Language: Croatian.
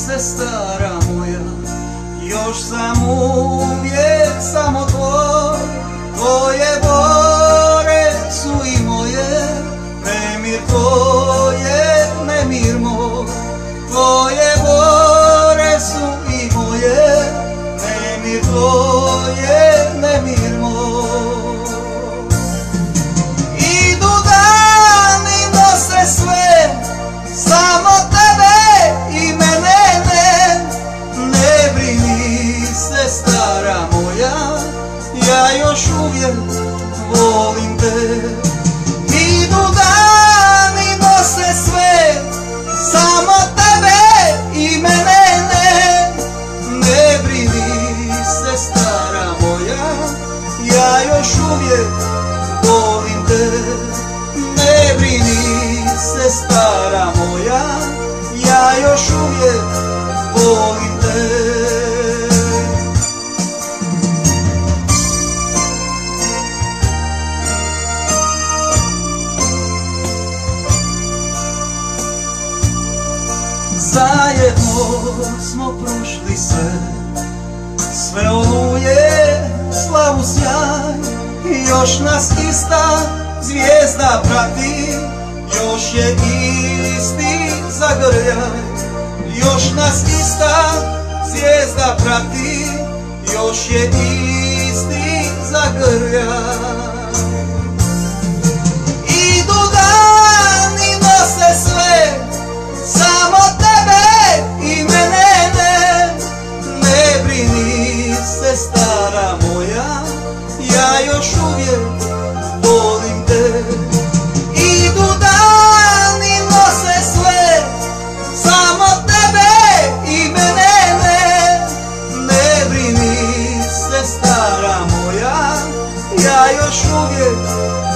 sestara moja, još sam uvijek samo tvoj. Tvoje bore su i moje, nemir tvoje, nemir moj. Tvoje bore su i moje, nemir tvoje, nemir moj. Idu dani, nose sve, samo tebe i mene ne. Ne brini se, stara moja, ja još uvijek volim te. Idu dani, nose sve, samo tebe i mene ne. Ne brini se, stara moja, ja još uvijek volim te. Ne brini se, stara moja, ja još uvijek volim te. Zajedno smo prošli sve oluje, slavu, sjaj. Još nas ista zvijezda prati, još je isti zagrljaj. Još nas ista zvijezda prati, još je isti zagrljaj. Idu dani, nose sve, samo tebe i mene ne. Ne brini se, stara moja, ja još uvijek volim te. Idu dani, nose sve, samo tebe i mene ne. Ne brini se, stara moja, ja još uvijek